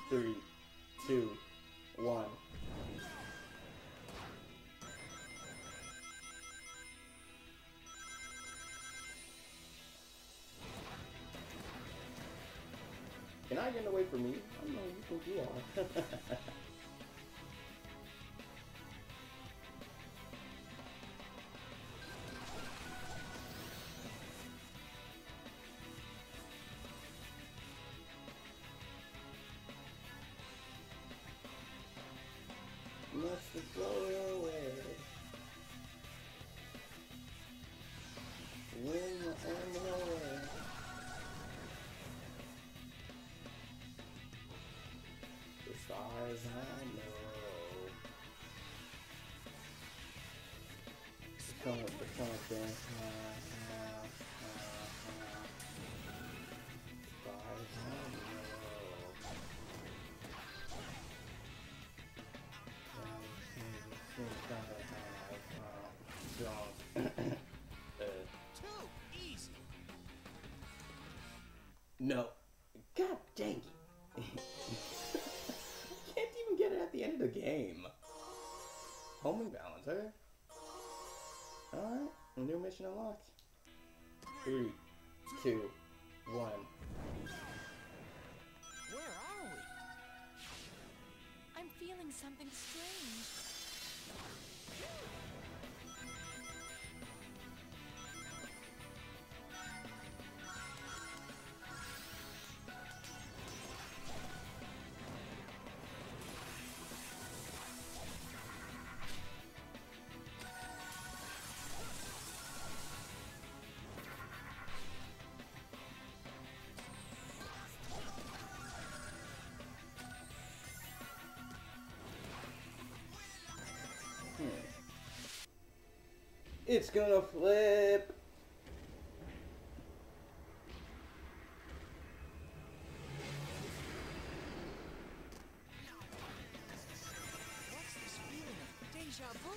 3, 2, 1. You're not getting away from me. I don't know who you think you are. Must blow away. When I am away. The stars I know. The content. Stars I know. Too easy. No. God dang it. Can't even get it at the end of the game. Homing balance, okay? Alright, new mission unlocked. 3, 2, 1. Where are we? I'm feeling something strange. It's gonna flip. What's this feeling of deja vu?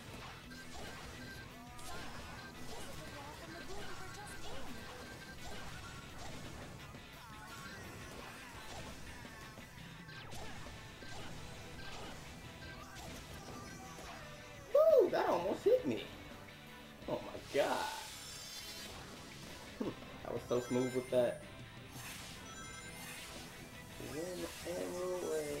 Woo, that almost hit me. Oh my god. I was so smooth with that. Win and away.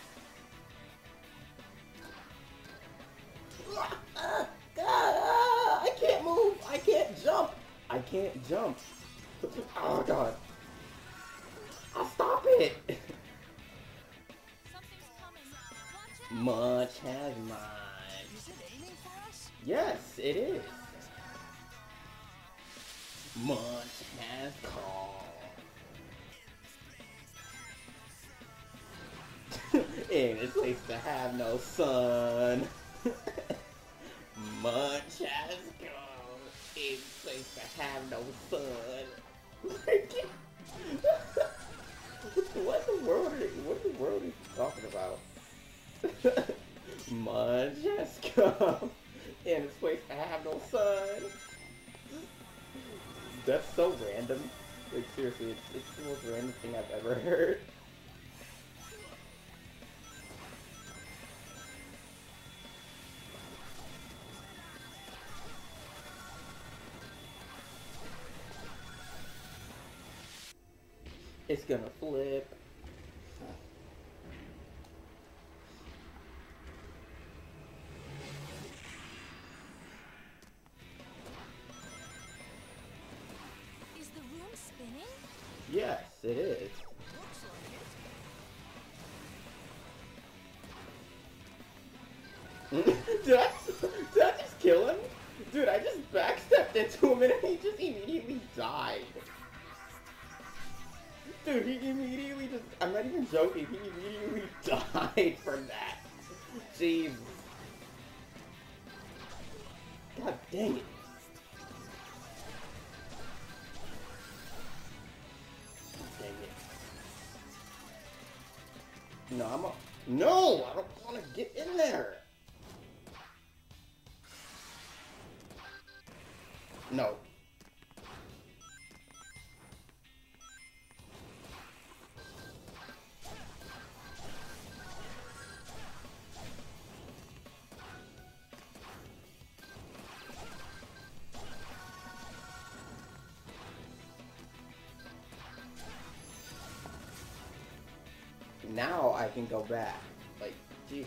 I can't move. I can't jump. I can't jump. Oh god. I'll stop it. Something's coming. Watch out! Much has mine. Is it aiming for us? Yes, it is. Much has called. And it's place to have no sun. Much has gone. It's place to have no sun. What in the world are you talking about? Much has come. And it's place to have no sun. That's so random. Like seriously, it's the most random thing I've ever heard. It's gonna flip. Is the room spinning? Yes, it is. Looks like it. Did I just kill him? Dude, I just backstepped into him and he just immediately died. Dude, he immediately just, I'm not even joking, he immediately died from that. Jeez. God dang it. Dang it. No, no, I don't want to get in there. No. Now I can go back. Like, geez.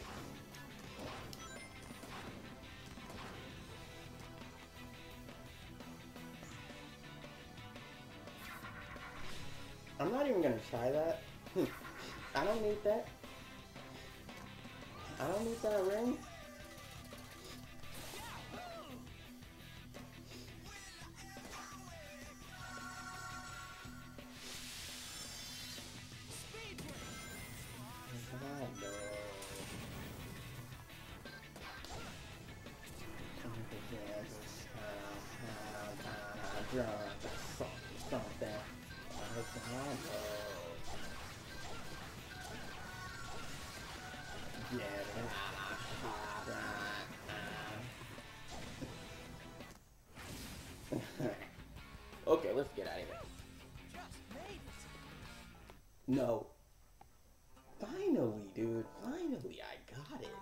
I'm not even gonna try that. I don't need that. I don't need that ring. Something. Okay, let's get out of here. No. Finally, dude. Finally, I got it.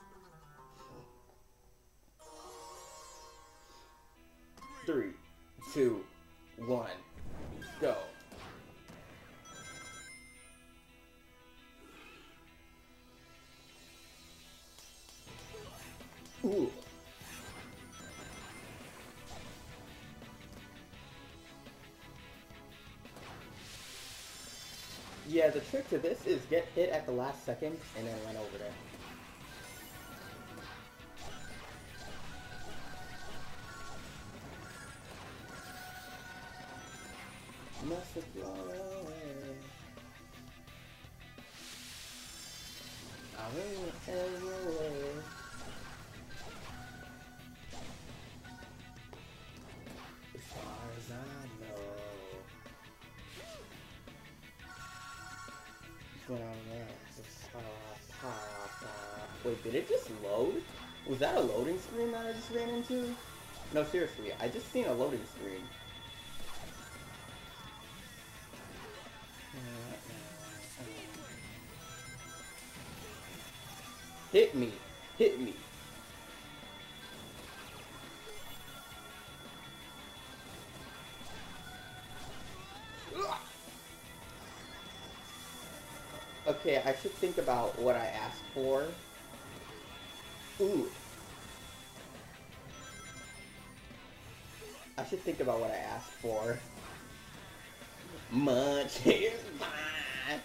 3, 2, 1, go. Ooh. Yeah, the trick to this is get hit at the last second and then run over there. Must have flown away. I went everywhere. As far as I know. Wait, did it just load? Was that a loading screen that I just ran into? No, seriously, I just seen a loading screen. Hit me. Hit me. Okay, I should think about what I asked for. Ooh. I should think about what I asked for. Much is mine.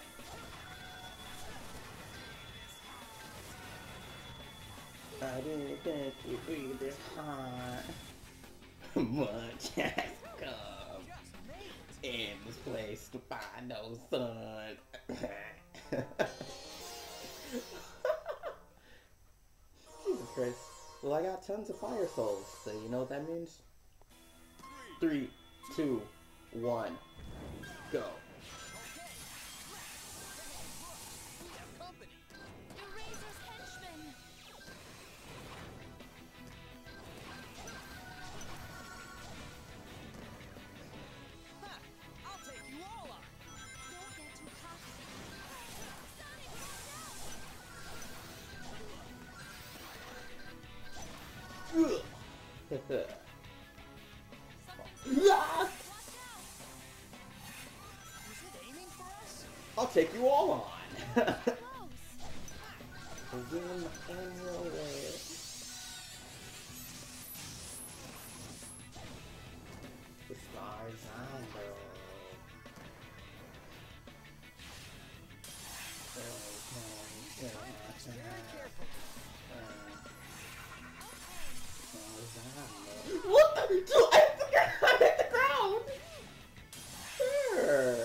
I didn't think you'd be this hot. Much has come in this place to find no sun. Jesus Christ. Well, I got tons of fire souls, so you know what that means? 3, 2, 1, go. Eraser's henchman. I'll take you all on. Don't get too cocky. Ugh. Was it aiming for us? I'll take you all on. Close. Win anyway. As far as I know. What the? Dude, I hit the ground! Sure.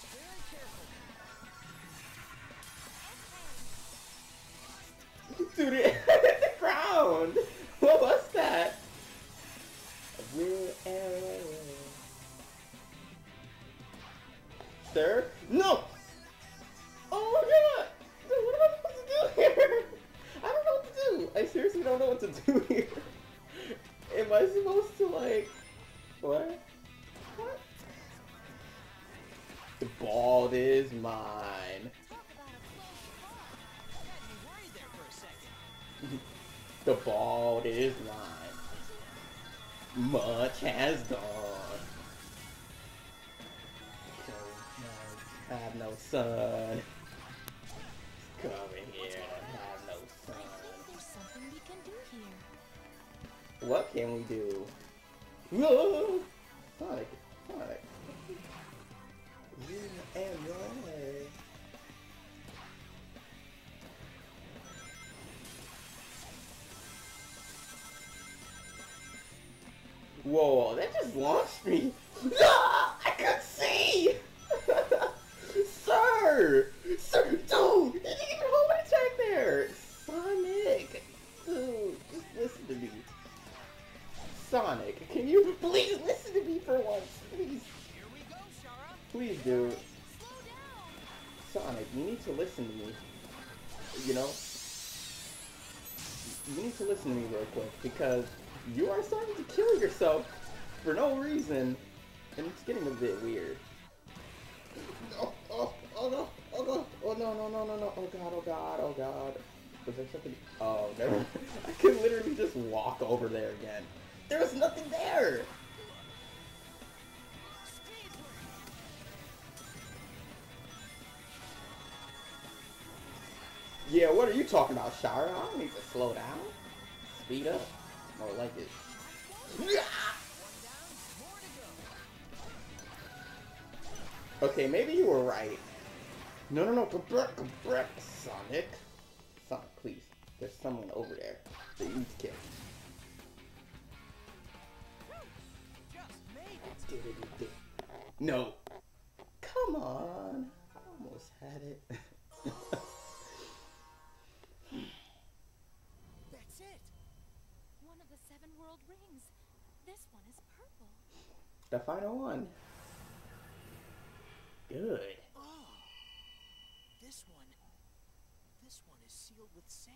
Dude, it hit the ground! What was that? Sir? No! Oh my god! Dude, what am I supposed to do here? I don't know what to do! I seriously don't know what to do here. Am I supposed to, like... What? What? The ball is mine. Talk about a close call. Had me worried there for a second. The ball is mine. Much has gone. So much have no sun. can we do? Whoa! Sonic, Sonic. You am your way. Whoa, that just launched me. Ah, I could see! Sir! Sir, dude! You didn't even hold my attack there! Sonic! Dude, just listen to me. Sonic, can you please listen to me for once? Please. Here we go, Shara. Please, dude. Slow down. Sonic, you need to listen to me. You know? You need to listen to me real quick, because you are starting to kill yourself for no reason, and it's getting a bit weird. Oh no, oh no, oh no, no, no, no, no, oh god, oh god, oh god. Was there something? Oh, never. I could literally just walk over there again. There was nothing there! Yeah, what are you talking about, Shara? I don't need to slow down. Speed up. More like it. Okay, maybe you were right. No, no, no. Go back, Sonic. Sonic, please. There's someone over there that you need to kill. Just made it. No. Come on. I almost had it. That's it. One of the 7 world rings. This one is purple. The final one. Good. Oh. This one is sealed with sand.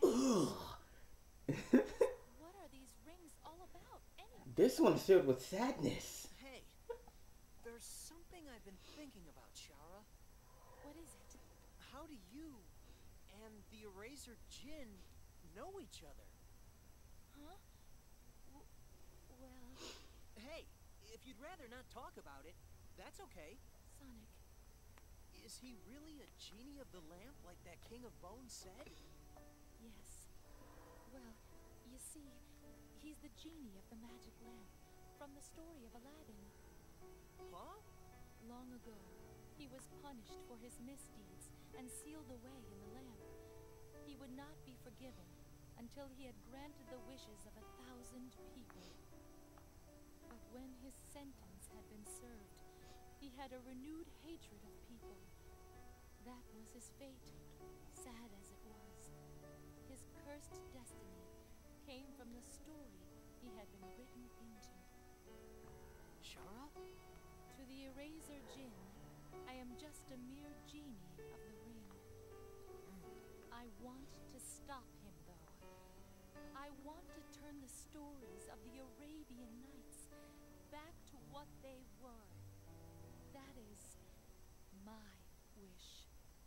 What are these rings all about, anyway? This one's filled with sadness. Hey, there's something I've been thinking about, Shara. What is it? How do you and the Eraser Jinn know each other? Huh? Well, Hey, if you'd rather not talk about it, that's okay. Sonic, Is he really a genie of the lamp like that King of Bones said? yes. Well, you see, he's the genie of the magic lamp from the story of Aladdin. Huh? Long ago, he was punished for his misdeeds and sealed away in the lamp. He would not be forgiven until he had granted the wishes of 1,000 people. But when his sentence had been served, he had a renewed hatred of people. That was his fate, sad as it was. His cursed destiny came from the story he had been written into. Shara? To the Eraser Jinn, I am just a mere genie of the ring. I want to stop him, though. I want to turn the stories of the Arabian Nights back to what they were. That is my wish.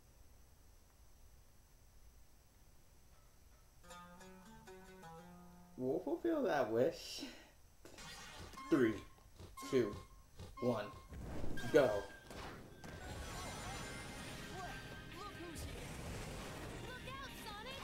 We'll fulfill that wish. 3, 2, 1, go. Look who's here. Look out, Sonic!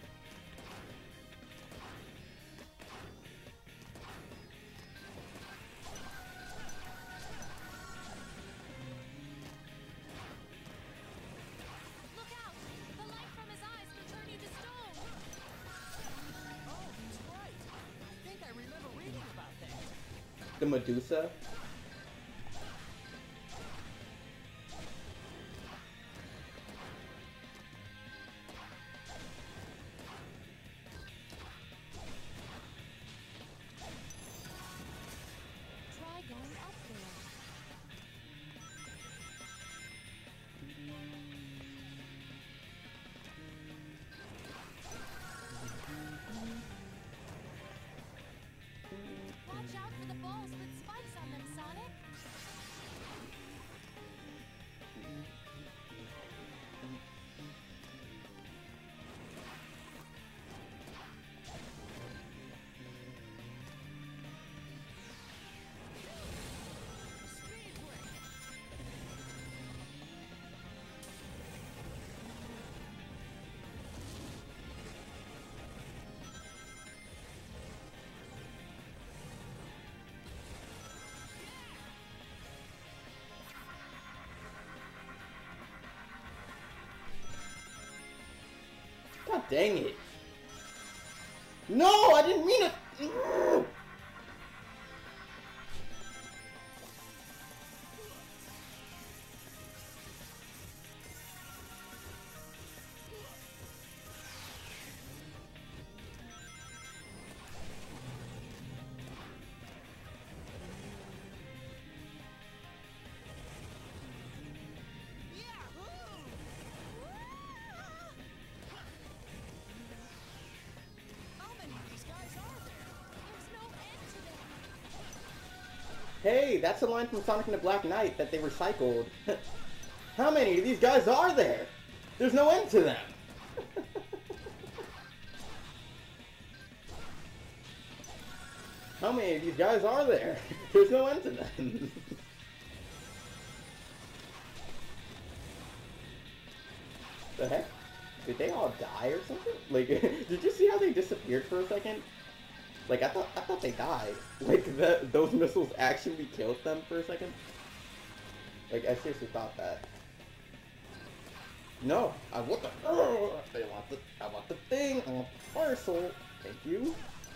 Look out! The light from his eyes will turn you to stone! Oh, he's right. I think I remember reading about that. The Medusa. Try going up there. Watch out for the balls with spikes on them, Sonic. Dang it. No, I didn't mean it. Hey, that's a line from Sonic and the Black Knight that they recycled. How many of these guys are there? There's no end to them. How many of these guys are there? There's no end to them. The heck? Did they all die or something? Like, did you see how they disappeared for a second? Like, I thought they died. Like, those missiles actually killed them for a second. Like, I seriously thought that. No, I want the thing. I want the parcel. Thank you.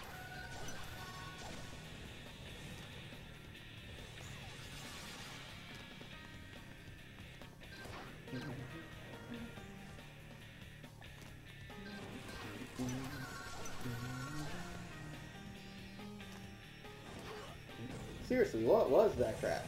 Seriously, what was that crap?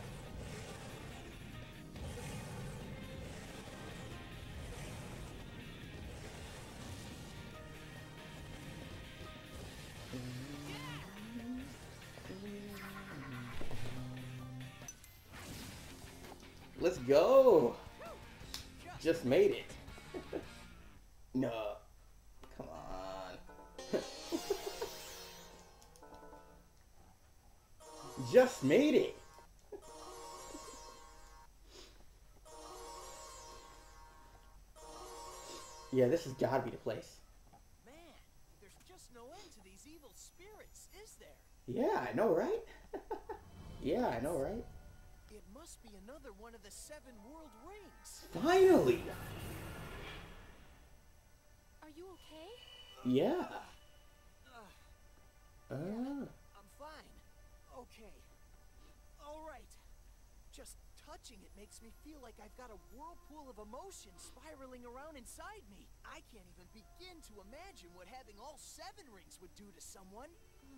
Let's go! Just made it. No. Come on. Just made it. Yeah, this has got to be the place. Man, there's just no end to these evil spirits, is there? Yeah, I know, right? Yeah, I know, right? It must be another one of the 7 world rings. Finally! Are you okay? Yeah. I'm fine. Okay. All right. Just touching it makes me feel like I've got a whirlpool of emotion spiraling around inside me. I can't even begin to imagine what having all 7 rings would do to someone.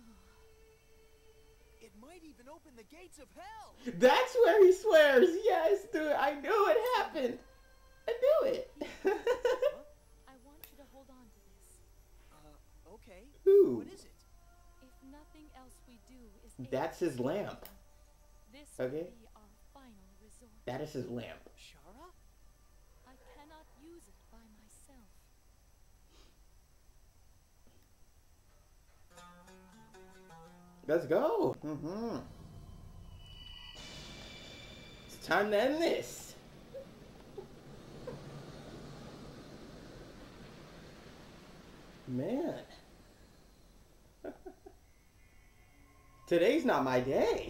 It might even open the gates of hell. That's where he swears. Yes, dude. I knew it happened. I knew it. I want you to hold on to this. Okay. Ooh. What is it? If nothing else we do is able That's his to save lamp. them, this Okay. will be our final resort. That is his lamp. Shara? I cannot use it by myself. Let's go. It's time to end this. Man. Today's not my day.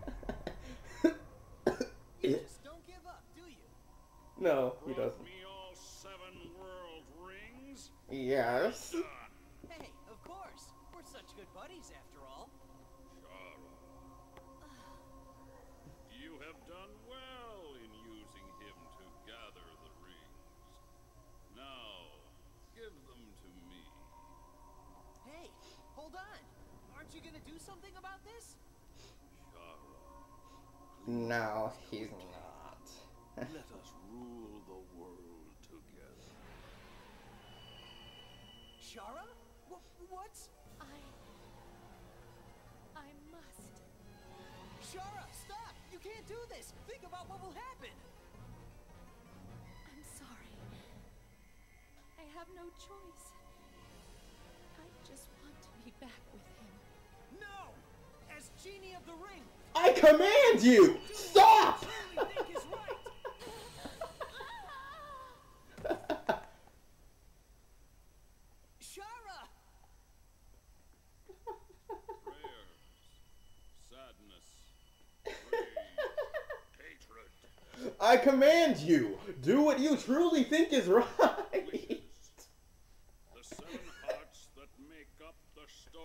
You just don't give up, do you? No, he Brought doesn't. me all 7 world rings? Yes. Done. Hey, of course. We're such good buddies after all. Shara. You have done well in using him to gather the rings. Now, give them to me. Hey, hold on. Aren't you gonna do something about this? Shara, No, he's not. let us rule the world together. Shara? What? I must. Shara, stop! You can't do this! Think about what will happen! I'm sorry. I have no choice. I just want to be back with him. No! As Genie of the Ring, I command you! Stop! I think is right! Shara! Prayers, sadness, rage, hatred. I command you! Do what you truly think is right! The 7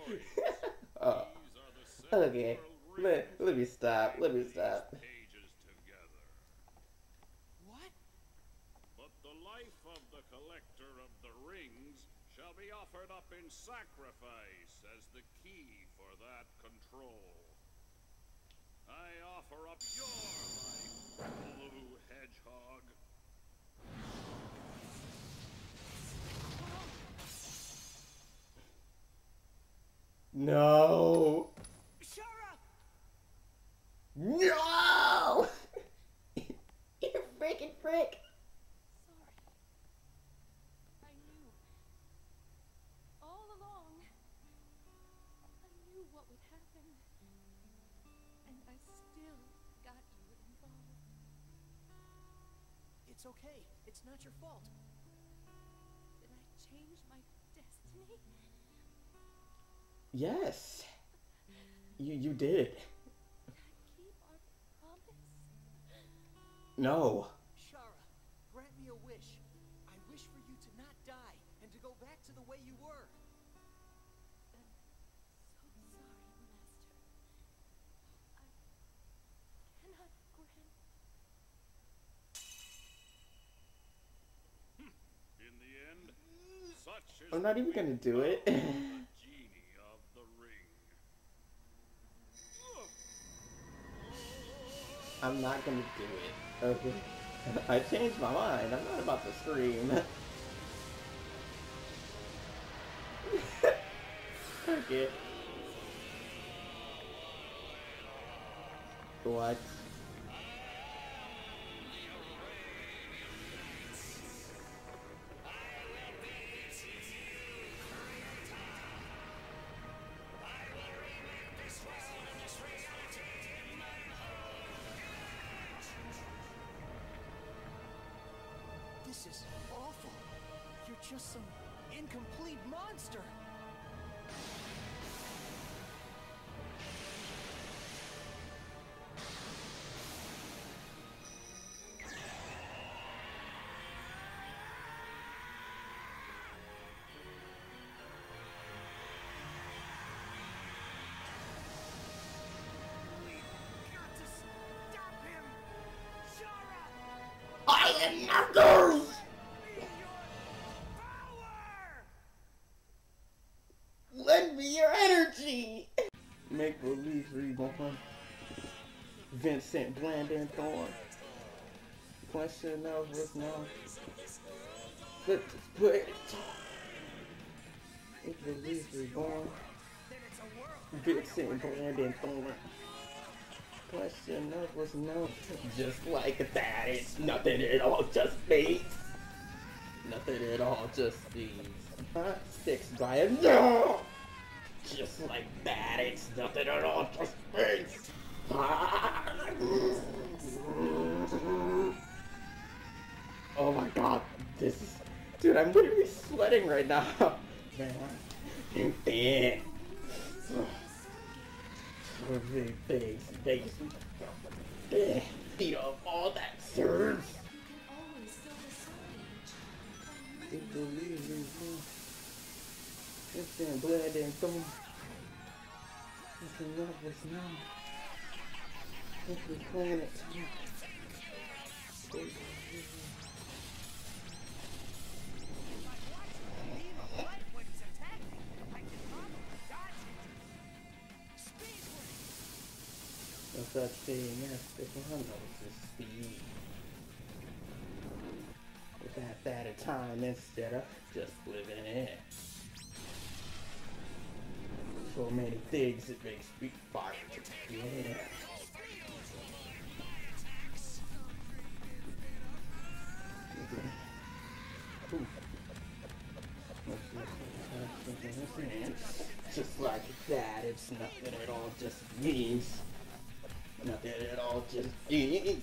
Oh, These are the seven okay. world rings Let me stop. Let me these stop. pages together. What? But the life of the collector of the rings shall be offered up in sacrifice as the key for that control. I offer up your life, Blue Hedgehog. No. Shara! No! You freaking prick. Sorry. I knew. All along. I knew what would happen. And I still got you involved. It's okay. It's not your fault. Did I change my destiny? Yes. You did. Did I keep our promise? No. Shara, grant me a wish. I wish for you to not die and to go back to the way you were. I'm so sorry, Master. I cannot grant. In the end, such is I'm not even gonna do it. the genie of the ring. I'm not gonna do it. Okay. I changed my mind. I'm not about to scream. Okay. What? This is awful. You're just some incomplete monster. We've got to stop him! Shara! I am Knuckles! Be your power! Lend me your energy! Make believe reborn. Vincent Blandon Thorn. Question of what's known. Let's just put it. Make believe reborn. Then it's a world. Vincent Blandon Thorn. Question of what's known. Just like that, it's nothing at all, just me. Nothing at all, just these. Fixed by a no! Just like that, it's nothing at all, just me. Oh my god, this is... Dude, I'm literally sweating right now. Man, big things, feet of all that serves. It's in blood and thorn. It's in love with now. It's the planet. No such thing as Stefano's speed. If that's at a time instead of just living in it. So many things it makes me fire. Yeah. Just like that, it's nothing at all, just means. Nothing at all, just means.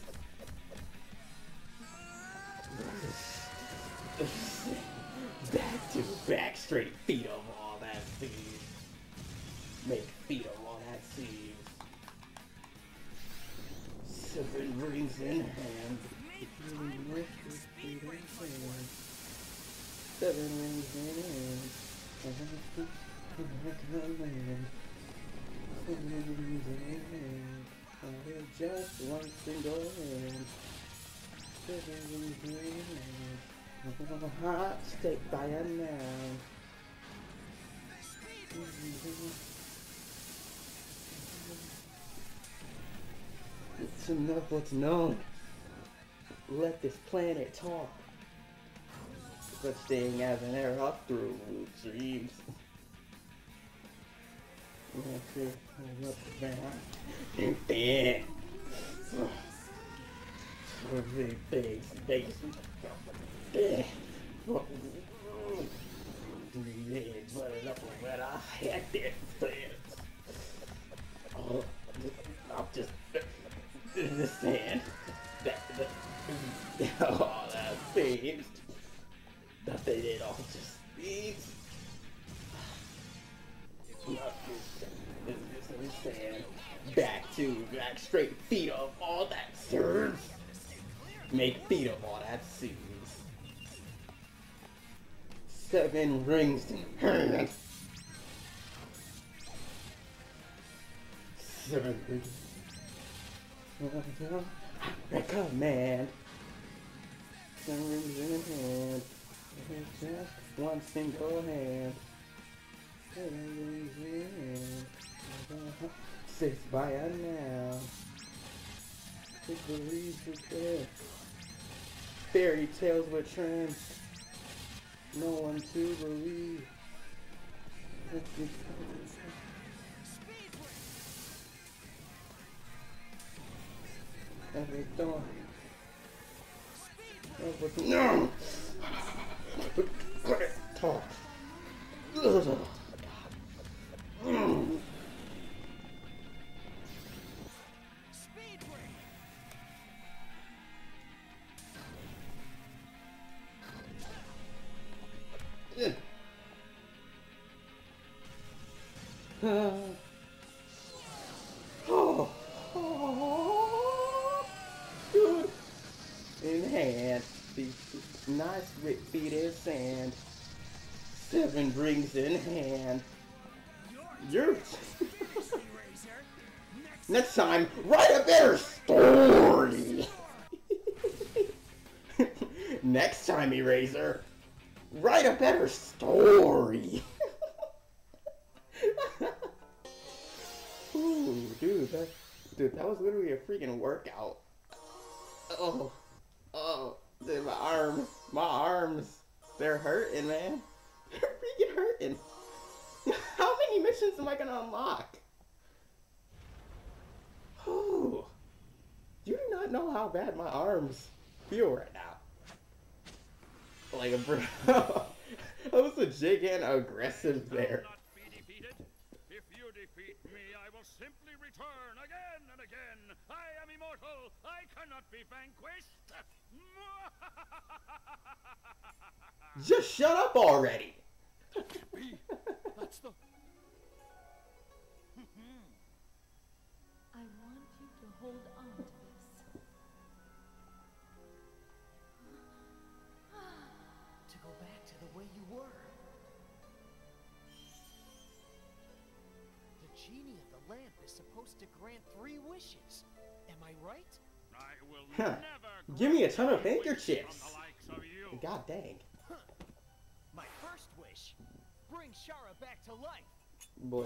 Back to back, straight feet of all that seeds. Make feet of all that seeds. 7 rings in hand. 7 rings in hand. Just one single hand. Hot steak by a man. It's enough what's known. Let this planet talk. Such thing as an air up through dreams. Big base. I'm just in the sand. All that seems. Nothing at all just seems. Sand. Back straight feet of all that serves. Make feet of all that seems. 7 rings in hands. 7 rings. Recommend. 7 rings in hand. Just one single hand. 7 rings in hand. 6 by a now. 6 believes with there. Fairy tales with trends. No one to believe. Every dawn. No! Talk. Good. In hand, these nice feet in sand. 7 rings in hand. You're next time, write a better story. Next time, Eraser, write a better story. Ooh, dude, that was literally a freaking workout. Oh, dude, my arms, they're hurting, man. They're freaking hurting. How many missions am I gonna unlock? Oh, you do not know how bad my arms feel right now. Like, bro, I was legit getting aggressive there. If you defeat me, I will simply return again and again. I am immortal. I cannot be vanquished. Just shut up already. That's the... I want you to hold on to this. To go back to the way you were. The genie of the lamp is supposed to grant 3 wishes. Am I right? I will Huh. never Give me a ton of grant handkerchiefs. from the likes of you. God dang. My first wish. Bring Shara back to life. Boy.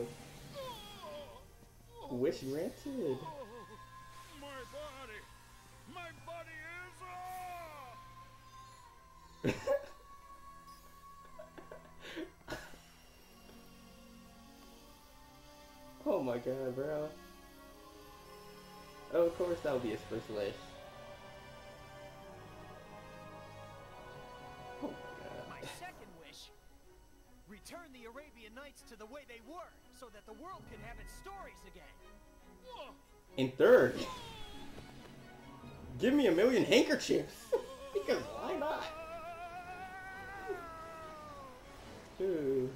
Wish granted. My body is Oh my god, bro. Oh, of course that'll be his first wish. Oh my god. My second wish. Return the Arabian Nights to the way they were, so that the world can have its stories again. And third, give me 1,000,000 handkerchiefs. Because why not? Ooh.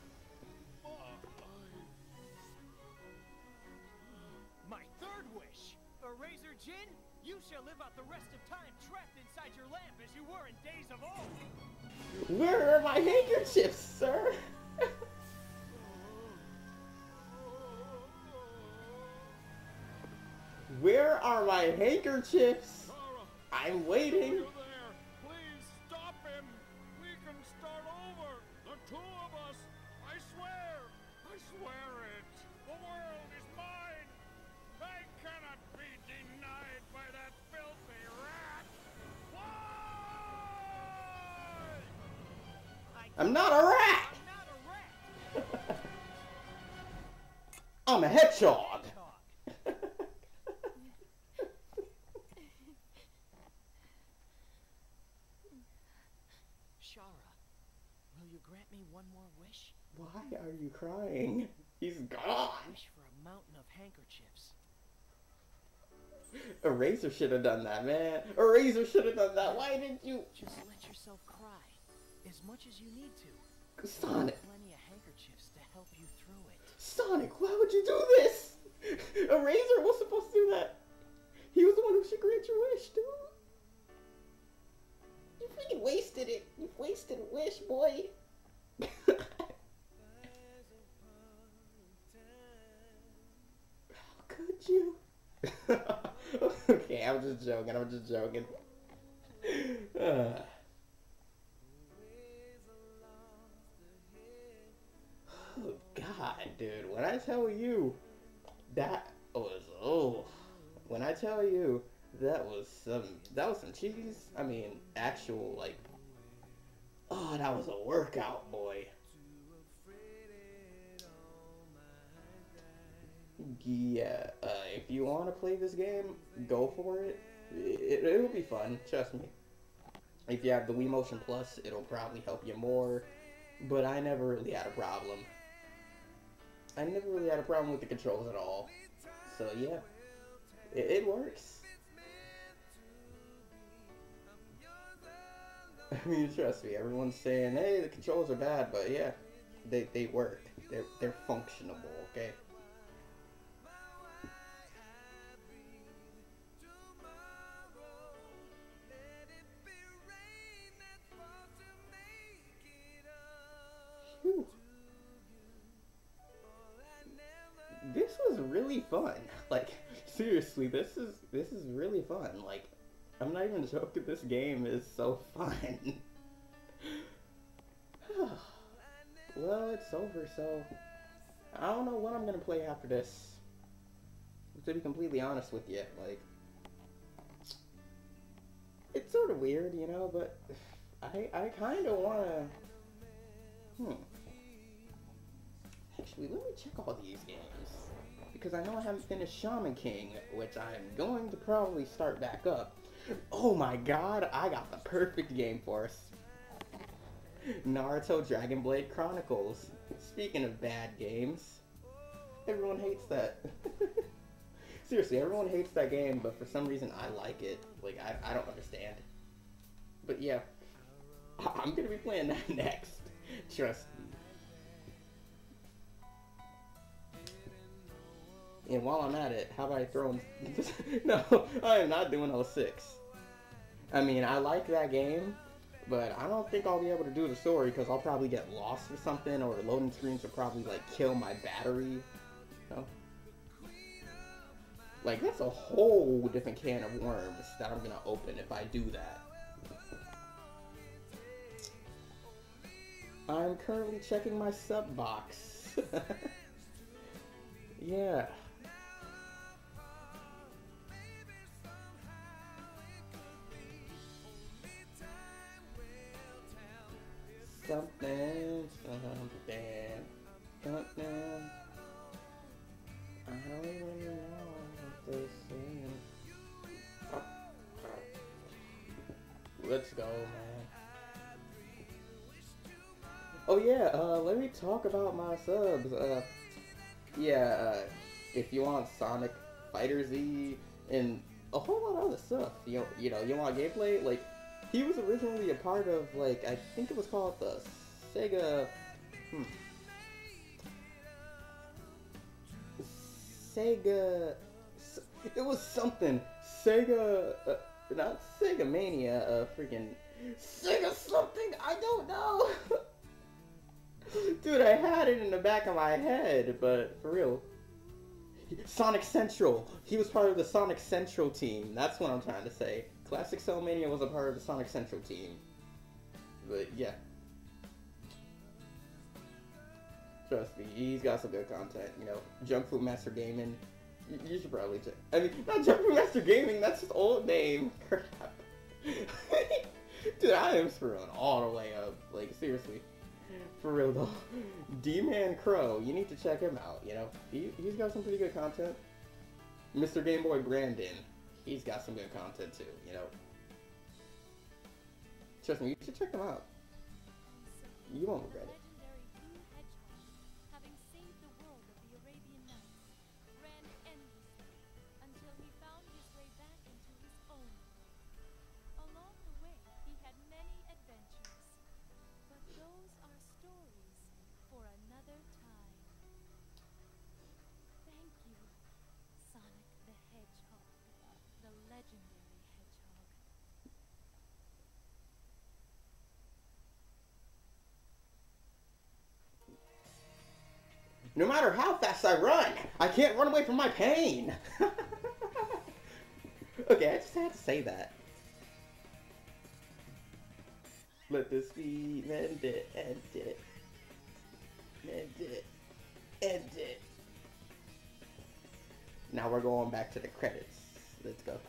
My third wish. Eraser Jin, you shall live out the rest of time trapped inside your lamp as you were in days of old. Where are my handkerchiefs, sir? are my handkerchiefs? Shara, I'm are waiting. you there? Please stop him. We can start over. The two of us. I swear. I swear it. The world is mine. I cannot be denied by that filthy rat. Why? I'm not a rat. I'm not a rat. I'm a hedgehog. Shara, will you grant me one more wish? Why are you crying? He's gone. Wish for a mountain of handkerchiefs. Eraser should have done that, man. Eraser should have done that. Why didn't you? Just let yourself cry as much as you need to. Sonic. Plenty of handkerchiefs to help you through it. Sonic, why would you do this? Eraser was supposed to do that. He was the one who should grant your wish, dude. You freaking wasted it. You wasted a wish, boy. How could you? Okay, I'm just joking. I'm just joking. Oh, God, dude. When I tell you that was when I tell you that was some cheese. I mean, actual like. Oh, that was a workout, boy. Yeah, if you want to play this game, go for it. It'll be fun, trust me. If you have the Wii Motion Plus, it'll probably help you more. But I never really had a problem. I never really had a problem with the controls at all. So yeah, it works. I mean, trust me, everyone's saying, hey, the controls are bad, but yeah, they work. They're functionable, okay? Whew. This was really fun. Like, seriously, this is really fun. Like, I'm not even joking, this game is so fun. Well, it's over, so I don't know what I'm gonna play after this. To be completely honest with you, like, it's sort of weird, you know, but I kind of wanna. Actually, let me check all these games. Because I know I haven't finished Shaman King, which I'm going to probably start back up. Oh my god, I got the perfect game for us. Naruto Dragon Blade Chronicles. Speaking of bad games, everyone hates that. Seriously, everyone hates that game, but for some reason I like it. Like, I don't understand. But yeah, I'm gonna be playing that next. Trust me. And while I'm at it, how about I throw in... No, I am not doing 06. I mean, I like that game, but I don't think I'll be able to do the story because I'll probably get lost or something, or the loading screens will probably, like, kill my battery. You know? Like, that's a whole different can of worms that I'm gonna open if I do that. I'm currently checking my sub box. Yeah. Something. I don't even know what they're saying. Oh. Let's go, man. Oh yeah, let me talk about my subs. If you want Sonic Fighter Z and a whole lot of other stuff, you want gameplay, like, he was originally a part of, like, I think it was called the Sega, it was something, Sega, not Sega Mania, freaking, Sega something, I don't know. Dude, I had it in the back of my head, but for real, Sonic Central. He was part of the Sonic Central team. That's what I'm trying to say. Classic Cell Mania was a part of the Sonic Central team. But yeah. Trust me, he's got some good content. You know, Junk Food Master Gaming. You should probably check. I mean, not Junk Food Master Gaming. That's his old name. Crap. Dude, I am screwing all the way up. Like, seriously. For real though. D-Man Crow, you need to check him out, you know. He's got some pretty good content. Mr. Game Boy Brandon, he's got some good content too, you know. Trust me, you should check him out. You won't regret it. Legendary blue hedgehog, having saved the world of the Arabian Nights, ran endlessly until he found his way back into his own world. Along the way, he had many adventures, but those are stories for another time. Thank you, Sonic the Hedgehog, the legendary hedgehog. No matter how fast I run, I can't run away from my pain. Okay, I just had to say that. Let the speed end it, end it. End it. End it. Now we're going back to the credits. Let's go.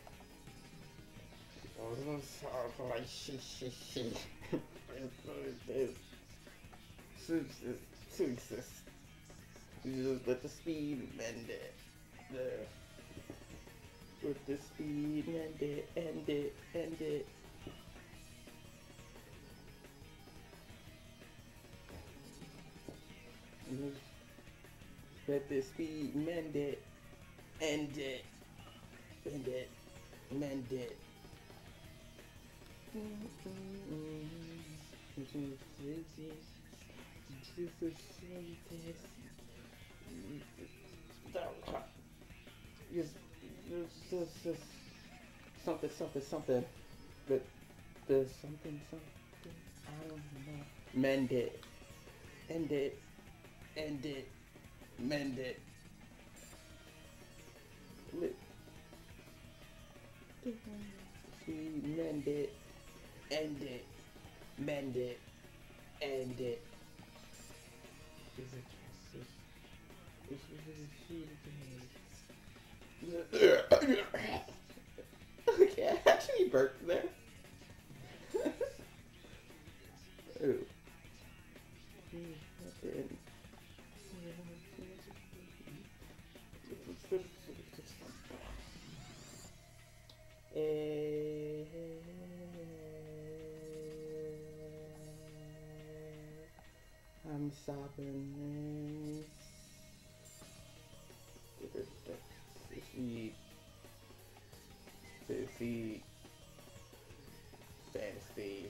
Just let the speed end it. There. Let the speed end it, end it, end it. Let the speed mend it, end it, end it, mend it. Just something. But there's something. I don't know. Mend it, end it, end it, mend it. Mend it, end it, mend it, end it. Okay, I actually burped there. Ooh. I'm stopping this. See, fantasy.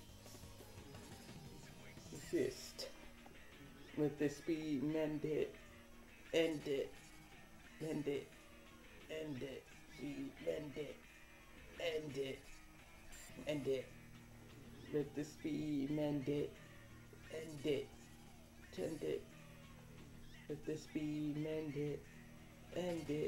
Assist. Let the speed mend it, end it, mend it, end it. See, mend it, end it, end it. Let the speed mend it, end it, tend it. Let the speed mend it, end it.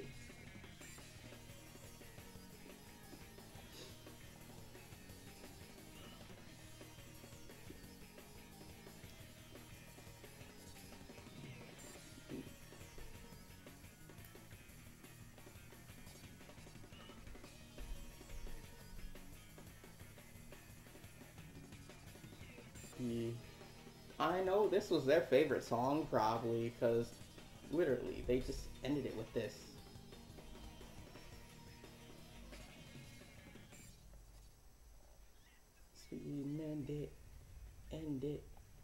I know this was their favorite song, probably, because literally they just ended it with this. Speed, mend it, end it.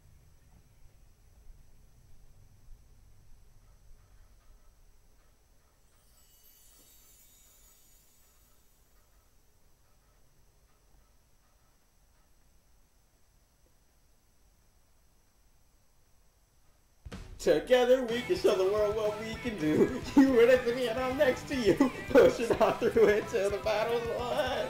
Together we can show the world what we can do. You were next to me and I'm next to you. Pushing on through it till the battle's won.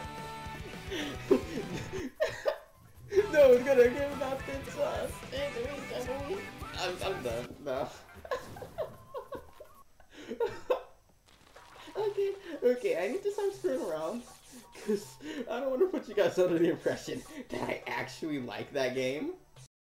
No one's gonna give nothing to us. I'm done. No. just screwing around. Because I don't want to put you guys under the impression that I actually like that game.